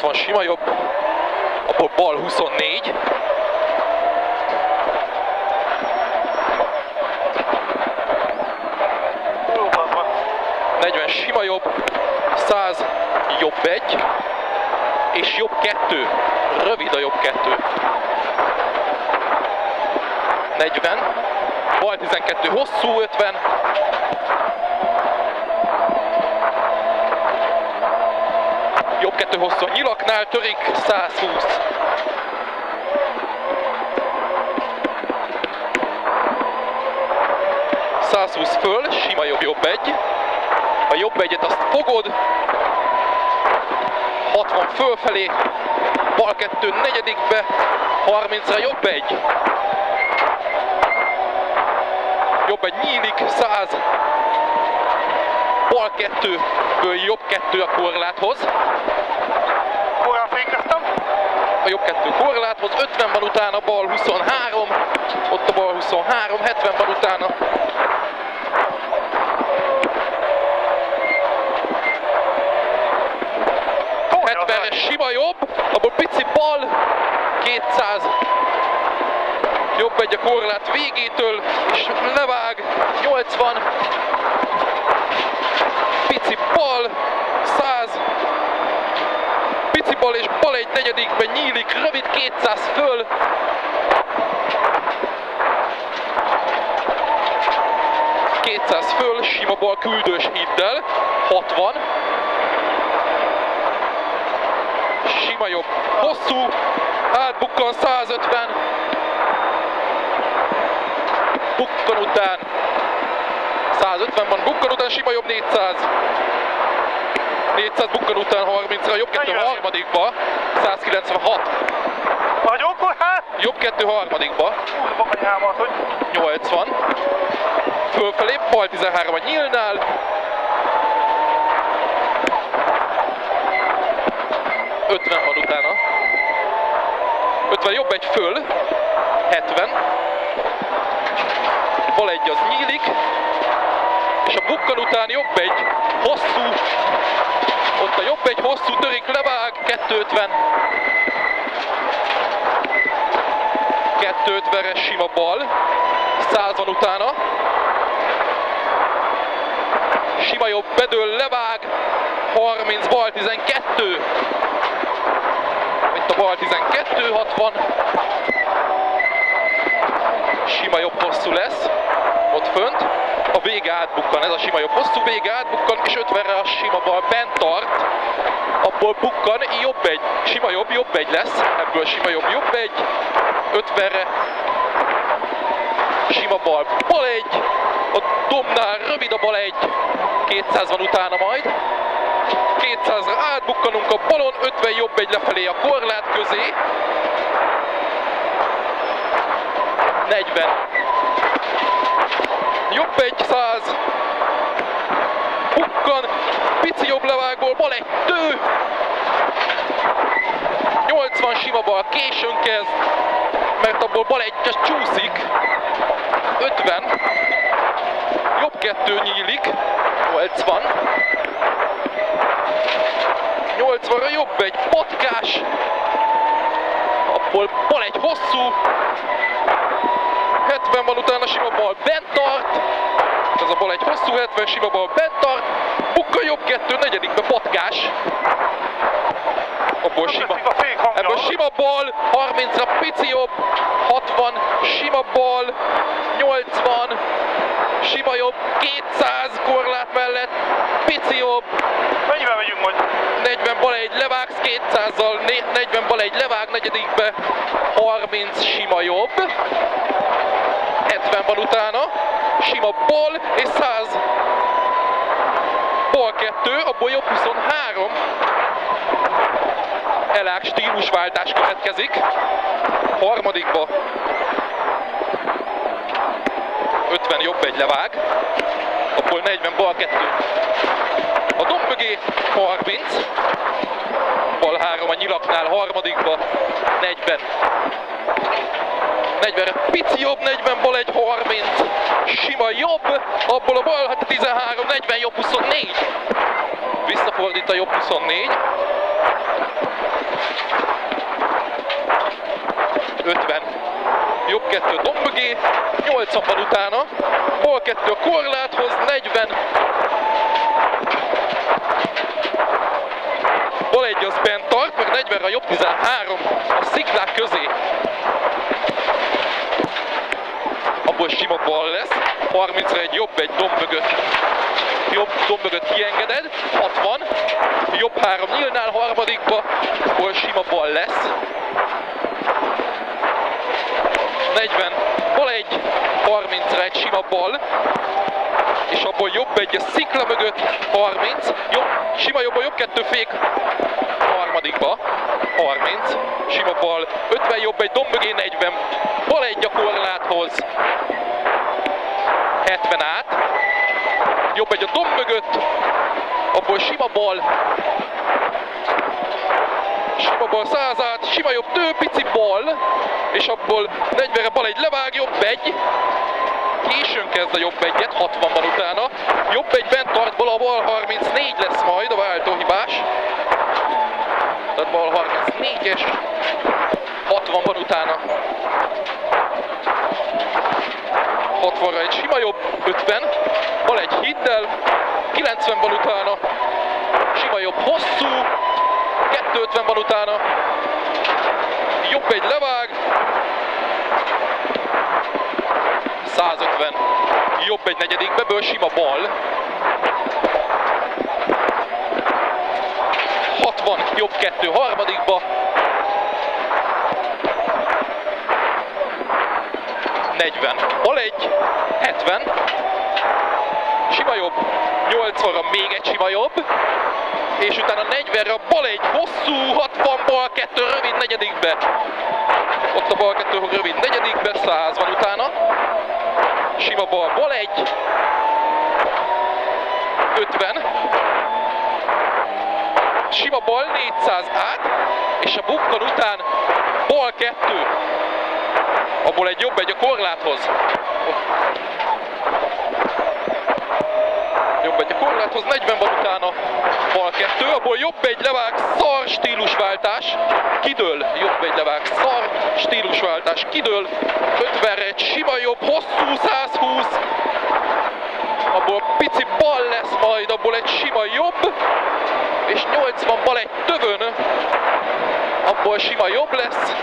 60 sima jobb, abból bal 24. Próbálva. 40 sima jobb, 100 jobb 1, és jobb 2, rövid a jobb 2. 40, bal 12, hosszú 50. Jobb 2 hosszú a nyilaknál, törik 120. Föl, sima jobb 1. A jobb egyet azt fogod, 60 fölfelé, bal 2 negyedikbe, 30-ra jobb 1. Jobb 1 nyílik, 100, bal 2-ből jobb 2 a korláthoz. Korán fékeztem. A jobb 2 korláthoz, 50 van utána, bal 23, ott a bal 23, 70 van utána. Sima jobb, abból pici bal, 200, jobb 1 a korlát végétől, és levág, 80, pici bal, 100, pici bal és bal 1 negyedikben nyílik, rövid 200 föl, sima bal küldős hiddel, 60, sima jobb, hosszú, átbukkan 150, bukkan után 150 van, bukkan után sima jobb 400, 400 bukkan után 30-ra, jobb 2 harmadikba, 196. Vagyok korán? Jobb 2 harmadikba, Kurva anyámat, hogy 80, fölfelé, bal 13 a nyílnál, 50 van utána, 50 jobb 1 föl, 70, bal 1 az nyílik, és a bukkan után jobb 1 hosszú, ott a jobb 1 hosszú törik, levág, 250, 250-re sima bal, 100 van utána, sima jobb bedől, levág, 30, bal 12, itt a bal 12, 60, sima jobb hosszú lesz, ott fönt, a vége átbukkan, ez a sima jobb hosszú, vége átbukkan, és 50-re a sima bal bent tart, abból bukkan, jobb 1, sima jobb 1 lesz, ebből sima jobb 1, 50-re, sima bal 1, a dombnál rövid a bal 1, 200 van utána majd, 200-ra átbukkanunk a balon, 50 jobb 1 lefelé a korlát közé, 40, jobb 1, 100, bukkan, pici jobb levágból, bal 1 tő, 80 sima bal későn kezd, mert abból bal 1 csak csúszik, 50, jobb 2 nyílik, 80, 80-ra jobb 1 patkás, abból bal 1 hosszú, 70 van utána sima bal bent tart, ez a bal 1 hosszú, 70 sima bal bent tart, bukka jobb 2 negyedikbe patkás, abból sima bal, 30-ra pici jobb, 60, sima bal, 80, sima jobb, 200 korlát mellett, pici jobb. Mennyivel megyünk majd? 40 bal 1 levágsz 200-zal, 40 bal 1 levág negyedikbe, 30 sima jobb, 70 van utána, sima bal és 100. Bal 2, abból jobb 23. Elág stílusváltás következik. Harmadikba 50 jobb 1 levág, abból 40 bal 2. A domb mögé 30, bal 3 a nyilaknál, harmadikba 40. 40-re pici jobb, 40 bal 1, 30, sima jobb, abból a bal 13, 40 jobb 24. Visszafordít a jobb 24. 50. Jobb 2 domb mögé, 80 van utána, bal 2 a korláthoz, 40. Bal 1 az bent tart, meg 40-re a jobb 13 a sziklák közé. Abból sima bal lesz, 30-ra egy jobb egy domb mögött. Jobb domb mögött kiengeded, 60. Jobb 3 nyílnál harmadikba, abból sima bal lesz. 40, bal 1, 30-ra egy sima bal, és abból jobb egy a szikla mögött, 30, jobb, sima jobb a jobb 2 fék, harmadikba, 30, sima bal, 50 jobb egy domb mögé, 40, bal 1 a korláthoz, 70 át, jobb egy a domb mögött, abból sima bal, 100 át, sima jobb, pici bal, és abból 40-re bal 1 levág, jobb 1, későn kezd a jobb 1-et, 60 van utána, jobb 1 bent tart, bal 34 lesz majd a váltóhibás, tehát bal 34-es, 60 van utána, 60-ra egy sima jobb, 50, bal 1 hiddel, 90 van utána, sima jobb hosszú, 250 van utána, jobb 1 levág, 150, jobb 1 negyedikből, sima bal, 60, jobb 2 harmadikba, 40, bal 1, 70, sima jobb, 80-ra még egy sima jobb, és utána 40-re bal 1 hosszú, 60, bal 2 rövid negyedikbe. Ott a bal 2 rövid negyedikbe, 100 van utána. Sima bal 1, 50. Sima bal 400 át, és a bukkan után bal 2. Abból egy jobb 1 a korláthoz. Jobb 1 a korláthoz, 40 van utána, bal 2, abból jobb 1 levág, szar stílusváltás, kidől, jobb 1 levág, szar stílusváltás, kidől, 50-re egy sima jobb, hosszú, 120, abból pici bal lesz majd, abból egy sima jobb, és 80 bal egy tövön, abból sima jobb lesz,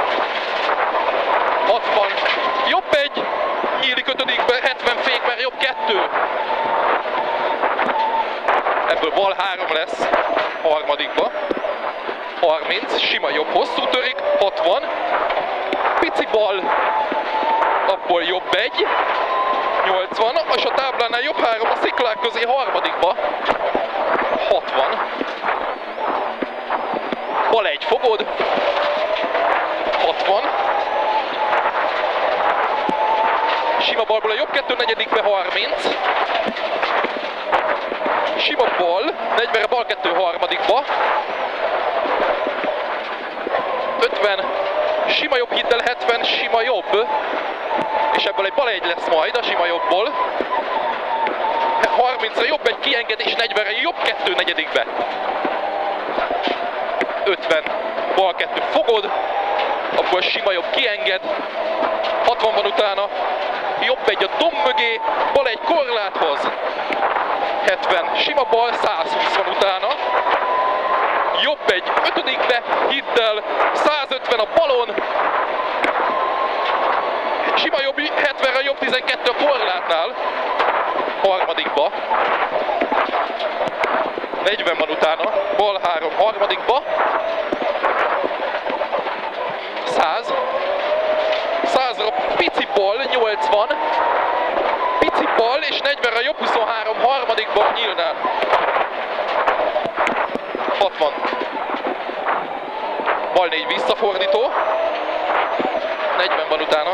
60, jobb 1, nyílik 5-be, 70 fék, mert jobb 2. Ebből bal 3 lesz, harmadikba, 30, sima jobb, hosszú törik, 60, pici bal, abból jobb 1, 80, és a táblánál jobb 3 a sziklák közé, harmadikba, 60, bal 1 fogod, 60, sima balból a jobb 2 negyedikbe, 30, sima bal, 40-re bal 2 harmadikba, 50, sima jobb hiddel, 70, sima jobb, és ebből egy bal 1 lesz majd a sima jobbból, 30-ra jobb 1 kiengedés, 40-re jobb 2 negyedikbe, 50, bal 2 fogod, abból sima jobb kienged, 60 van utána, jobb 1 a domb mögé, bal 1 korláthoz, 70, sima bal, 120 van utána, jobb 1 5-be, hiddel, 150 a balon, sima jobb 70-re jobb 12 a korlátnál, harmadikba, 40 van utána, bal 3 harmadikba, 100, 100-ra pici bal, 80, pici bal, és 40-re jobb 23 harmadikban nyílnál. 60. Bal 4 visszafordító. 40 van utána.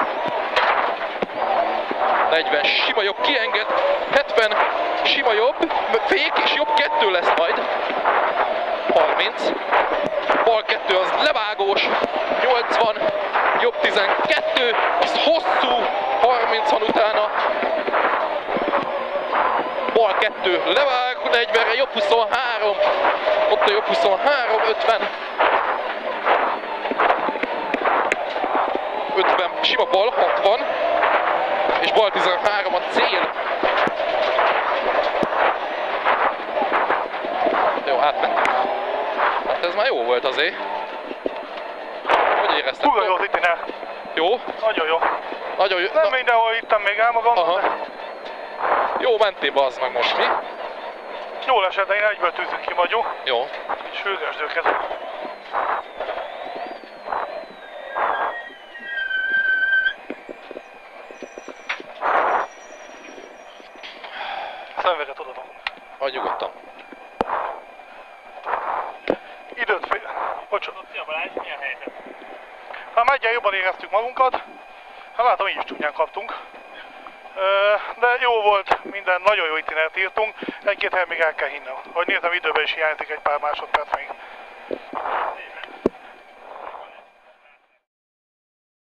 40, sima jobb kienged. 70, sima jobb, fék, és jobb 2 lesz majd. 30. Bal 2 az levágós. 80, jobb 12, az hosszú. 30 van utána. Bal 42, levág 40-re, jobb 23, ott a jobb 23, 50. 50, sima bal, 60, és bal 13 a cél. Jó, átmentünk. Hát ez már jó volt azért. Hogy érezted? Húga jó az itiner. Jó? Nagyon jó. Nagyon jó. Nem mindenhol ittam még el magam, Aha. de Jó, mentél bazd meg most, mi? jól esett, de én egyből tűzök ki magyó. Jó. Sürgesd őket. Szemveget odaadom. Hagyj nyugodtan. Időt fél. Bocsánat. Szia Balázs, mi a helyzet? Hát megyen jobban éreztük magunkat. Hát látom, így is csúnyán kaptunk. De jó volt, minden nagyon jó itinert írtunk. Egy-két hely még el kell hinnem. Ahogy nézem, időben is hiányzik egy pár másodperc még.